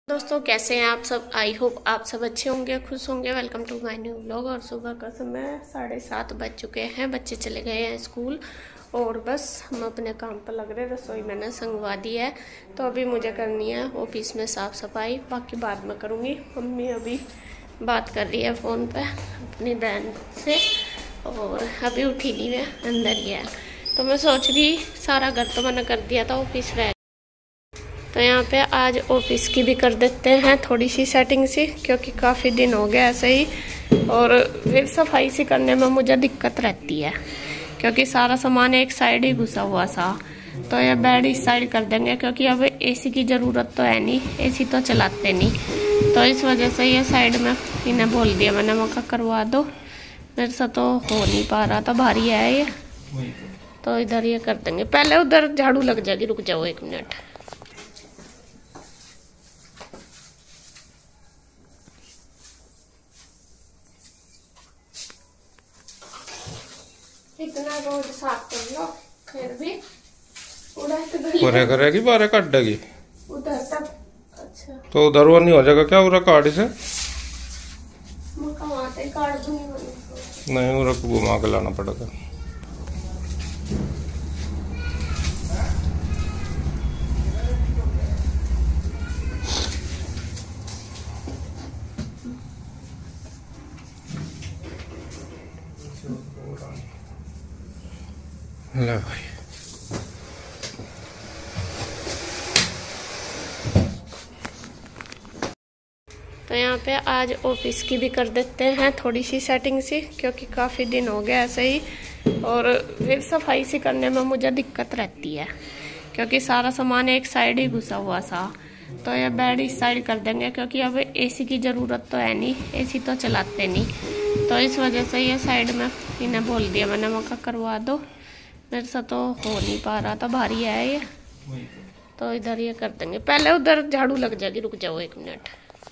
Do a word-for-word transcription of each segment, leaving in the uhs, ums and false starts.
दोस्तों कैसे हैं आप सब। आई होप आप सब अच्छे होंगे, खुश होंगे। Welcome to my new vlog. और सुबह का समय साढ़े सात बज चुके हैं, बच्चे चले गए हैं स्कूल और बस हम अपने काम पर लग रहे हैं। रसोई मैंने संगवा दी है तो अभी मुझे करनी है ऑफिस में साफ़ सफाई, बाकी बाद में करूँगी। मम्मी अभी बात कर रही है फ़ोन पर अपनी बहन से और अभी उठी नहीं है, अंदर ही है। तो मैं सोच रही सारा घर तो मैंने कर दिया था, ऑफिस रह तो यहाँ पे आज ऑफिस की भी कर देते हैं थोड़ी सी सेटिंग सी, क्योंकि काफ़ी दिन हो गए ऐसे ही। और फिर सफाई सी करने में मुझे दिक्कत रहती है क्योंकि सारा सामान एक साइड ही घुसा हुआ सा। तो ये बेड इस साइड कर देंगे क्योंकि अब एसी की ज़रूरत तो है नहीं, एसी तो चलाते नहीं। तो इस वजह से ये साइड में इन्हें बोल दिया मैंने, मौका करवा दो, मेरे से तो हो नहीं पा रहा था, भारी है ये। तो इधर ये कर देंगे, पहले उधर झाड़ू लग जाएगी, रुक जाओ एक मिनट। इतना रोज साफ कर लो फिर भी उधर करेगी, बारह काट देगी उधर तक। अच्छा तो उधर वो नहीं हो जाएगा क्या उधर काट से? काट दूंगी नहीं, उधर को घुमा के लाना पड़ेगा। ले भाई तो यहाँ पे आज ऑफिस की भी कर देते हैं थोड़ी सी सेटिंग सी, क्योंकि काफ़ी दिन हो गए ऐसे ही। और फिर सफाई सी करने में मुझे दिक्कत रहती है क्योंकि सारा सामान एक साइड ही घुसा हुआ सा। तो ये बेड इस साइड कर देंगे क्योंकि अब एसी की ज़रूरत तो है नहीं, एसी तो चलाते नहीं। तो इस वजह से ये साइड में इन्हें बोल दिया मैंने, मौका करवा दो, मेरे से तो हो नहीं पा रहा था, भारी है ये। तो इधर ये कर देंगे, पहले उधर झाड़ू लग जाएगी, रुक जाओ एक मिनट।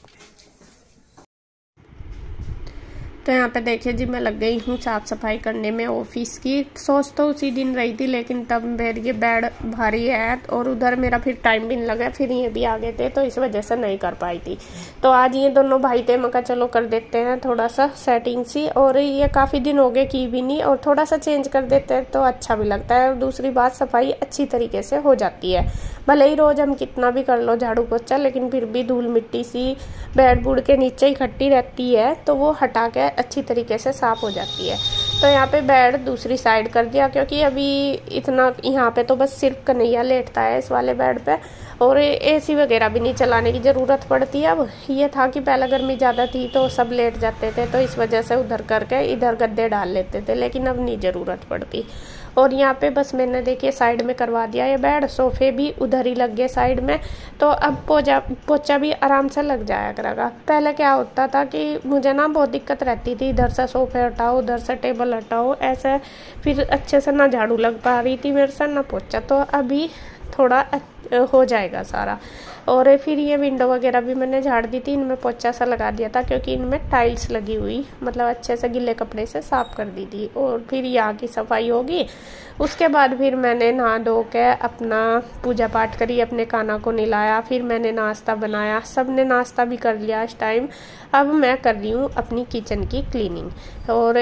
तो यहाँ पे देखिए जी, मैं लग गई हूँ साफ़ सफाई करने में ऑफिस की। सोच तो उसी दिन रही थी लेकिन तब मेरे ये बेड भारी है और उधर मेरा फिर टाइम भी नहीं लगा, फिर ये भी आ गए थे तो इस वजह से नहीं कर पाई थी। तो आज ये दोनों भाई थे, मैं कहा चलो कर देते हैं थोड़ा सा सेटिंग सी। और ये काफ़ी दिन हो गए की भी नहीं, और थोड़ा सा चेंज कर देते हैं तो अच्छा भी लगता है। और दूसरी बात, सफाई अच्छी तरीके से हो जाती है। भले ही रोज़ हम कितना भी कर लो झाड़ू पोछा, लेकिन फिर भी धूल मिट्टी सी बेड बूड के नीचे इकट्ठी रहती है तो वो हटा के अच्छी तरीके से साफ़ हो जाती है। तो यहाँ पे बेड दूसरी साइड कर दिया क्योंकि अभी इतना यहाँ पे तो बस सिर्फ कन्हैया लेटता है इस वाले बेड पे, और एसी वगैरह भी नहीं चलाने की ज़रूरत पड़ती है। अब ये था कि पहले गर्मी ज़्यादा थी तो सब लेट जाते थे, तो इस वजह से उधर करके इधर गद्दे डाल लेते थे, लेकिन अब नहीं ज़रूरत पड़ती। और यहाँ पे बस मैंने देखिए साइड में करवा दिया ये बेड, सोफे भी उधर ही लग गए साइड में। तो अब पोछा पोछा भी आराम से लग जाया करेगा। पहले क्या होता था कि मुझे ना बहुत दिक्कत रहती थी, इधर से सोफे हटाओ, उधर से टेबल हटाओ, ऐसे फिर अच्छे से ना झाड़ू लग पा रही थी मेरे से ना पोछा। तो अभी थोड़ा हो जाएगा सारा। और फिर ये विंडो वगैरह भी मैंने झाड़ दी थी, इनमें पोछा सा लगा दिया था क्योंकि इनमें टाइल्स लगी हुई, मतलब अच्छे से गिले कपड़े से साफ़ कर दी थी। और फिर यहाँ की सफाई होगी, उसके बाद फिर मैंने नहा धो के अपना पूजा पाठ करी, अपने काना को नहलाया, फिर मैंने नाश्ता बनाया, सब ने नाश्ता भी कर लिया इस टाइम। अब मैं कर रही हूँ अपनी किचन की क्लीनिंग। और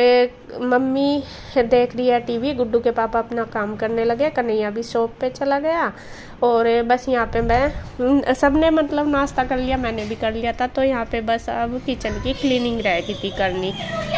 मम्मी देख रही है टीवी, गुड्डू के पापा अपना काम करने लगे, कन्हैया भी शॉप पे चला गया। और बस यहाँ पे मैं सब ने मतलब नाश्ता कर लिया, मैंने भी कर लिया था। तो यहाँ पे बस अब किचन की क्लीनिंग रह गई थी करनी।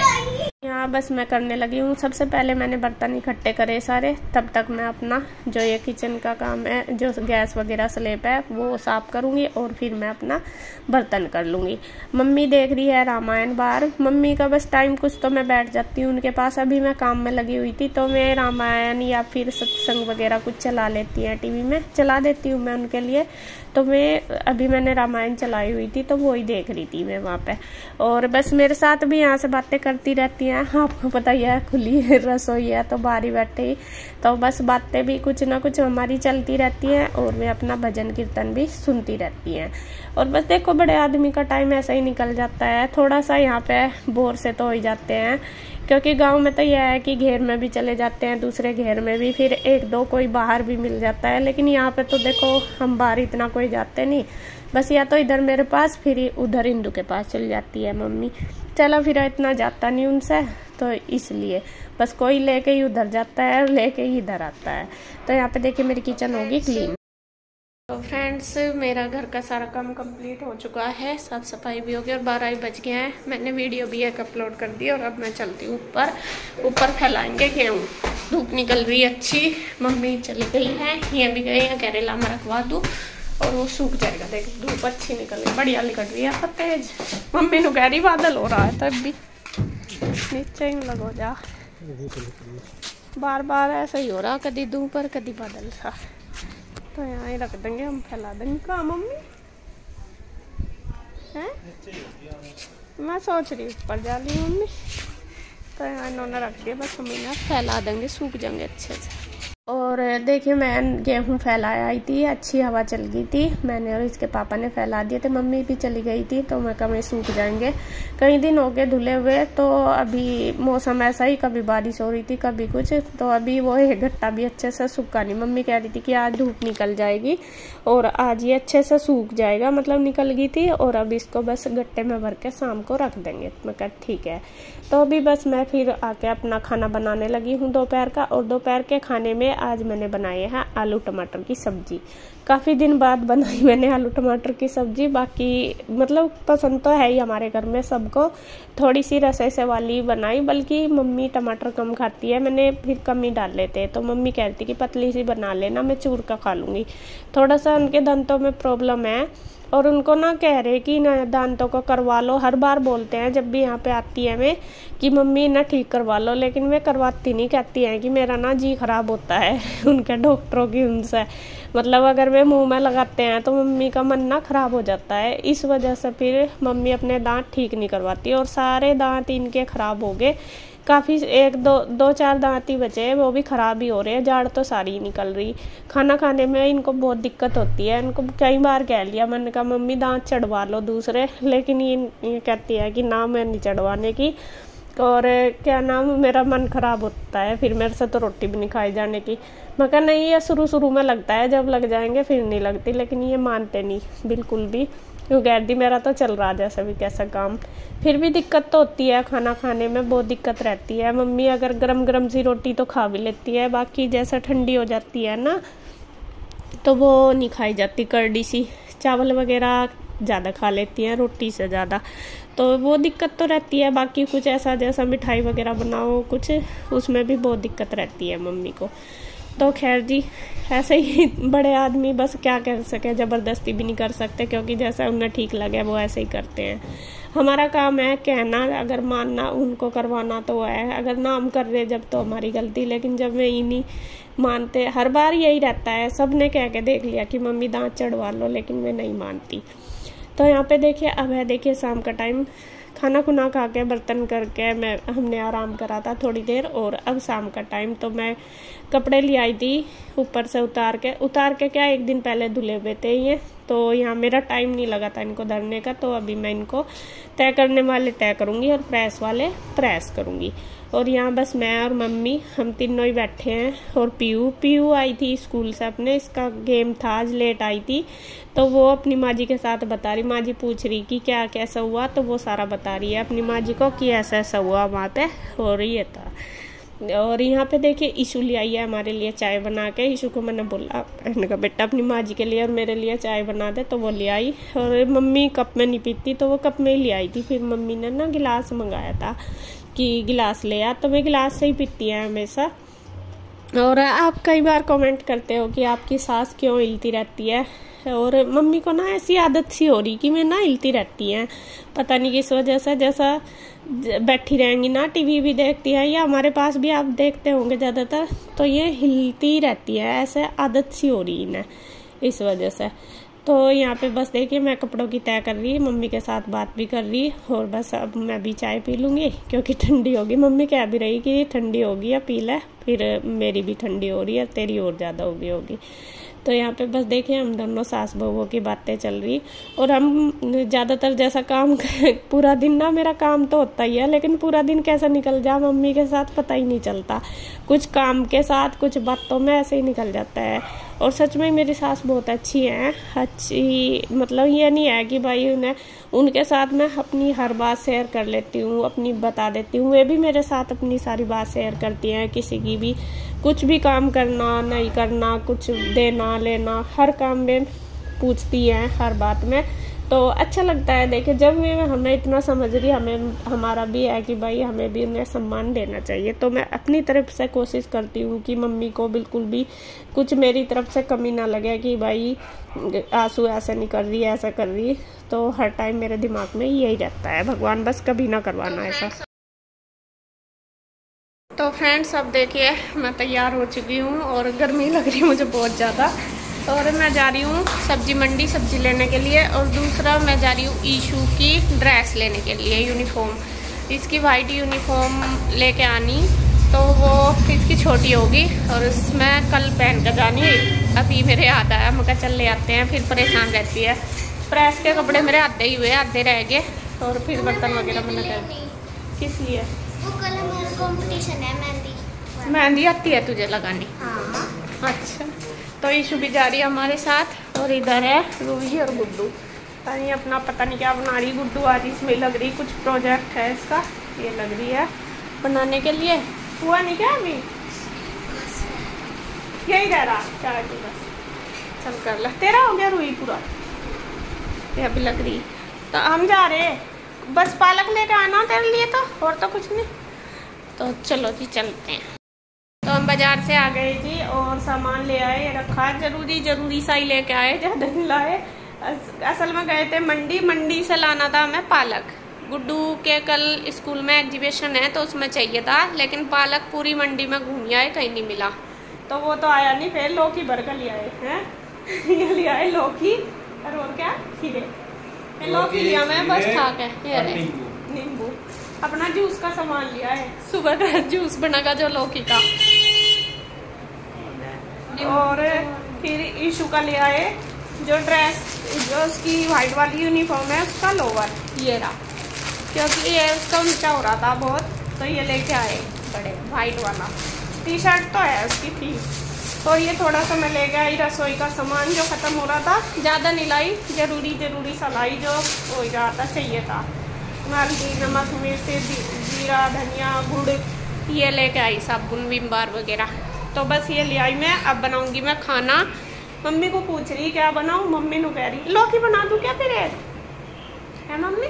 यहाँ बस मैं करने लगी हूँ। सबसे पहले मैंने बर्तन इकट्ठे करे सारे, तब तक मैं अपना जो ये किचन का काम है, जो गैस वगैरह स्लैब है वो साफ़ करूँगी और फिर मैं अपना बर्तन कर लूँगी। मम्मी देख रही है रामायण बाहर, मम्मी का बस टाइम कुछ तो मैं बैठ जाती हूँ उनके पास। अभी मैं काम में लगी हुई थी तो मैं रामायण या फिर सत्संग वगैरह कुछ चला लेती हैं, टीवी में चला देती हूँ मैं उनके लिए। तो मैं अभी मैंने रामायण चलाई हुई थी तो वो ही देख रही थी मैं वहाँ पे। और बस मेरे साथ भी यहाँ से बातें करती रहती हैं, आपको पता ही है खुली रसोई है तो बाहर ही बैठे ही, तो बस बातें भी कुछ ना कुछ हमारी चलती रहती हैं और वे अपना भजन कीर्तन भी सुनती रहती हैं। और बस देखो बड़े आदमी का टाइम ऐसा ही निकल जाता है, थोड़ा सा यहाँ पे बोर से तो हो ही जाते हैं। क्योंकि गांव में तो यह है कि घेर में भी चले जाते हैं, दूसरे घेर में भी, फिर एक दो कोई बाहर भी मिल जाता है। लेकिन यहाँ पे तो देखो हम बाहर इतना कोई जाते नहीं, बस या तो इधर मेरे पास फिर उधर इंदू के पास चल जाती है मम्मी। चलो फिर इतना जाता नहीं उनसे, तो इसलिए बस कोई लेके ही उधर जाता है, लेके ही इधर आता है। तो यहाँ पे देखिए मेरी किचन होगी क्लीन। तो फ्रेंड्स मेरा घर का सारा काम कंप्लीट हो चुका है, साफ सफाई भी हो गई और बारह ही बज गए हैं। मैंने वीडियो भी एक अपलोड कर दी और अब मैं चलती हूँ ऊपर। ऊपर फैलाएंगे गेहूँ, धूप निकल रही है अच्छी। मम्मी चली गई है, ये भी गई है, करेला में रखवा दूँ और वो सूख जाएगा। देख धूप अच्छी निकल रही, बढ़िया निकल रही है पर तेज। मम्मी नु कह रही बादल हो रहा है, तब भी नीचे ही लगो जा, बार बार ऐसा ही हो रहा, कभी धूप पर कभी बादल सा। तो यहाँ ही रख देंगे, हम फैला देंगे। कहाँ मम्मी हैं? मैं सोच रही ऊपर जा रही हूँ मम्मी। तो यहाँ इन्होंने रख दिया, बस हम इन्हें फैला देंगे, सूख जाएंगे अच्छे से। और देखिए मैं गेहूँ फैलाया आई थी, अच्छी हवा चल गई थी, मैंने और इसके पापा ने फैला दिए थे। मम्मी भी चली गई थी तो मैं कभी सूख जाएंगे, कई दिन हो गए धुले हुए। तो अभी मौसम ऐसा ही, कभी बारिश हो रही थी कभी कुछ, तो अभी वो एक गट्टा भी अच्छे से सूखा नहीं। मम्मी कह रही थी कि आज धूप निकल जाएगी और आज ये अच्छे से सूख जाएगा, मतलब निकल गई थी। और अब इसको बस गट्टे में भर के शाम को रख देंगे। मैं कहा ठीक है। तो अभी बस मैं फिर आके अपना खाना बनाने लगी हूँ दोपहर का। और दोपहर के खाने में आज मैंने बनाए हैं आलू टमाटर की सब्जी। काफ़ी दिन बाद बनाई मैंने आलू टमाटर की सब्जी। बाकी मतलब पसंद तो है ही हमारे घर में सबको, थोड़ी सी रसे से वाली बनाई, बल्कि मम्मी टमाटर कम खाती है, मैंने फिर कम ही डाल लेते। तो मम्मी कहती कि पतली सी बना लेना, मैं चूर का खा लूँगी। थोड़ा सा उनके दांतों में प्रॉब्लम है और उनको ना कह रहे कि ना दांतों को करवा लो, हर बार बोलते हैं जब भी यहाँ पे आती है मैं कि मम्मी ना ठीक करवा लो, लेकिन मैं करवाती नहीं। कहती हैं कि मेरा ना जी खराब होता है उनके डॉक्टरों की उनसे, मतलब अगर वे मुंह में लगाते हैं तो मम्मी का मन ना खराब हो जाता है। इस वजह से फिर मम्मी अपने दांत ठीक नहीं करवाती और सारे दांत इनके खराब हो गए। काफ़ी एक दो दो चार दांत ही बचे, वो भी ख़राब ही हो रहे हैं, जाड़ तो सारी निकल रही। खाना खाने में इनको बहुत दिक्कत होती है। इनको कई बार कह लिया, मैंने कहा मम्मी दांत चढ़वा लो दूसरे, लेकिन ये, ये कहती है कि ना मैं नहीं चढ़वाने की। और क्या नाम, मेरा मन ख़राब होता है फिर मेरे से तो रोटी भी नहीं खाई जाने की। मैं कहा नहीं, ये शुरू शुरू में लगता है, जब लग जाएंगे फिर नहीं लगती। लेकिन ये मानते नहीं बिल्कुल भी, क्यों कह दी मेरा तो चल रहा जैसा भी कैसा काम। फिर भी दिक्कत तो होती है, खाना खाने में बहुत दिक्कत रहती है। मम्मी अगर गरम गरम सी रोटी तो खा भी लेती है, बाकी जैसा ठंडी हो जाती है ना तो वो नहीं खाई जाती, करड़ी सी। चावल वगैरह ज़्यादा खा लेती हैं रोटी से ज़्यादा, तो वो दिक्कत तो रहती है। बाकी कुछ ऐसा जैसा मिठाई वगैरह बनाओ कुछ, उसमें भी बहुत दिक्कत रहती है मम्मी को। तो खैर जी, ऐसे ही बड़े आदमी बस क्या कर सके, ज़बरदस्ती भी नहीं कर सकते, क्योंकि जैसा उन्हें ठीक लगे वो ऐसे ही करते हैं। हमारा काम है कहना, अगर मानना उनको करवाना तो है, अगर ना हम कर रहे जब तो हमारी गलती। लेकिन जब मैं ही नहीं मानते, हर बार यही रहता है, सब ने कह के देख लिया कि मम्मी दांत चढ़वा लो, लेकिन मैं नहीं मानती। तो यहाँ पे देखिए, अब है देखिए शाम का टाइम, खाना खुना खा के बर्तन करके मैं हमने आराम करा था थोड़ी देर। और अब शाम का टाइम, तो मैं कपड़े ले आई थी ऊपर से उतार के उतार के क्या एक दिन पहले धुले हुए थे ये, तो यहाँ मेरा टाइम नहीं लगा था इनको धरने का। तो अभी मैं इनको तय करने वाले तय करूँगी और प्रेस वाले प्रेस करूँगी। और यहाँ बस मैं और मम्मी हम तीनों ही बैठे हैं। और पीयू पीयू आई थी स्कूल से अपने, इसका गेम था आज, लेट आई थी, तो वो अपनी माँ जी के साथ बता रही। माँ जी पूछ रही कि क्या कैसा हुआ, तो वो सारा बता रही है अपनी माँ जी को कि ऐसा ऐसा हुआ वहाँ पे, और ये था। और यहाँ पे देखिए ईशु ले आई है हमारे लिए चाय बना के। ईशु को मैंने बोला, मैंने कहा बेटा अपनी माँ जी के लिए और मेरे लिए चाय बना दे, तो वो ले आई। और मम्मी कप में नहीं पीती, तो वो कप में ही ले आई थी। फिर मम्मी ने ना गिलास मंगाया था कि गिलास ले आ, तो मैं गिलास से ही पीती है हमेशा। और आप कई बार कमेंट करते हो कि आपकी सास क्यों हिलती रहती है, और मम्मी को ना ऐसी आदत सी हो रही कि मैं ना हिलती रहती हैं, पता नहीं किस वजह से। जैसा बैठी रहेंगी ना, टीवी भी देखती है, या हमारे पास भी आप देखते होंगे ज़्यादातर, तो ये हिलती रहती है, ऐसे आदत सी हो रही इन्हें इस वजह से। तो यहाँ पे बस देखिए मैं कपड़ों की तय कर रही, मम्मी के साथ बात भी कर रही, और बस अब मैं भी चाय पी लूँगी क्योंकि ठंडी होगी। मम्मी कह भी रही कि ठंडी होगी या पी ले, फिर मेरी भी ठंडी हो रही है, तेरी और ज़्यादा हो गई होगी। तो यहाँ पे बस देखिए हम दोनों सास बहुओं की बातें चल रही। और हम ज़्यादातर जैसा काम पूरा दिन ना, मेरा काम तो होता ही है, लेकिन पूरा दिन कैसा निकल जाए मम्मी के साथ पता ही नहीं चलता। कुछ काम के साथ, कुछ बातों में ऐसे ही निकल जाता है। और सच में मेरी सास बहुत अच्छी है, अच्छी मतलब ये नहीं है कि भाई उन्हें उनके साथ मैं अपनी हर बात शेयर कर लेती हूँ, अपनी बता देती हूँ, वे भी मेरे साथ अपनी सारी बात शेयर करती हैं। किसी की भी कुछ भी काम करना नहीं करना, कुछ देना लेना, हर काम में पूछती हैं, हर बात में। तो अच्छा लगता है। देखिए जब मैं हमें इतना समझ रही, हमें हमारा भी है कि भाई हमें भी उन्हें सम्मान देना चाहिए। तो मैं अपनी तरफ से कोशिश करती हूँ कि मम्मी को बिल्कुल भी कुछ मेरी तरफ से कमी ना लगे कि भाई आंसू ऐसे नहीं कर रही, ऐसा कर रही। तो हर टाइम मेरे दिमाग में यही रहता है, भगवान बस कभी ना करवाना ऐसा। तो फ्रेंड्स अब देखिए मैं तैयार हो चुकी हूँ और गर्मी लग रही है मुझे बहुत ज़्यादा। और मैं जा रही हूँ सब्जी मंडी सब्जी लेने के लिए, और दूसरा मैं जा रही हूँ ईशू की ड्रेस लेने के लिए, यूनिफॉर्म। इसकी वाइट यूनिफॉर्म लेके आनी, तो वो इसकी छोटी होगी और उसमें कल पहन कर जानी। अभी मेरे याद आया, मैं कहा चल ले आते हैं, फिर परेशान रहती है। प्रेस के कपड़े मेरे आधे ही हुए, आधे रह गए, और फिर बर्तन वगैरह मैंने कर। किस लिए? वो कल हमारा कंपटीशन है मेहंदी। मेहंदी आती है तुझे लगानी? हाँ। अच्छा, तो ईशु भी जा रही है हमारे साथ, और इधर है रूही और गुड्डू। ये अपना पता नहीं क्या बना रही गुड्डू, आज इसमें लग रही कुछ प्रोजेक्ट है इसका, ये लग रही है बनाने के लिए। हुआ नहीं क्या अभी? यही रह रहा चार की बस, चल कर ला। तेरा हो गया रूही पूरा? ये अभी लग रही। तो हम जा रहे, बस पालक लेके आना तेरे लिए, तो और तो कुछ नहीं। तो चलो जी चलते हैं। तो हम बाजार से आ गए जी और सामान ले आए, रखा जरूरी जरूरी सा ही लेके आए, ज़्यादा नहीं लाए। असल में गए थे मंडी, मंडी से लाना था हमें पालक। गुड्डू के कल स्कूल में एग्जीबिशन है तो उसमें चाहिए था, लेकिन पालक पूरी मंडी में घूम आए, कहीं नहीं मिला। तो वो तो आया नहीं, फिर लौकी भर कर ले आए हैं। ये ले आए लौकी और, और क्या खीरे, लौकी लिया मैं बस खा के। नींबू, अपना जूस का सामान लिया है, सुबह का जूस बनेगा जो लौकी का। और फिर ईशू का ले आए जो ड्रेस, जो उसकी वाइट वाली यूनिफॉर्म है उसका लोवर, ये रहा, क्योंकि ये उसका ऊंचा हो रहा था बहुत, तो ये लेके आए बड़े वाइट वाला। टी शर्ट तो है उसकी थी। और ये थोड़ा सा मैं ले गई रसोई का सामान जो ख़त्म हो रहा था, ज़्यादा नहीं लाई, जरूरी जरूरी सा लाई जो हो रहा था, चाहिए था। हल्दी, नमक, मिर्च, जीरा, धनिया, गुड़, ये लेके आई, साबुन, विम बार वगैरह। तो बस ये ले आई मैं। अब बनाऊंगी मैं खाना। मम्मी को पूछ रही क्या बनाऊं, मम्मी ने कह रही लौकी बना दूं क्या फिर है मम्मी?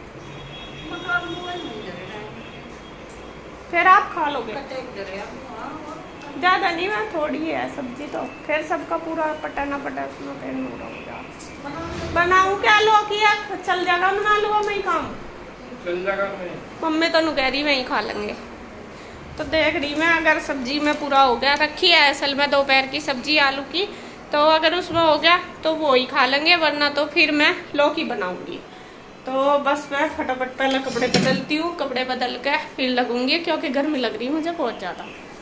फिर आप खा लोगे? ज़्यादा नहीं, मैं थोड़ी है सब्जी, तो फिर सबका पूरा पटाना पटा उसमें फिर नूरा हो जाए। बनाऊं क्या लौकी? चल जाएगा, बना लूँगा मैं काम, चल जाएगा। मम्मी तो कह रही वहीं खा लेंगे। तो देख रही मैं, अगर सब्जी में पूरा हो गया, रखी है असल में दोपहर की सब्जी आलू की, तो अगर उसमें हो गया तो वो ही खा लेंगे, वरना तो फिर मैं लौकी बनाऊंगी। तो बस मैं फटाफट पहले कपड़े बदलती हूँ, कपड़े बदल के फिर लगूंगी, क्योंकि गर्मी लग रही है मुझे बहुत ज़्यादा।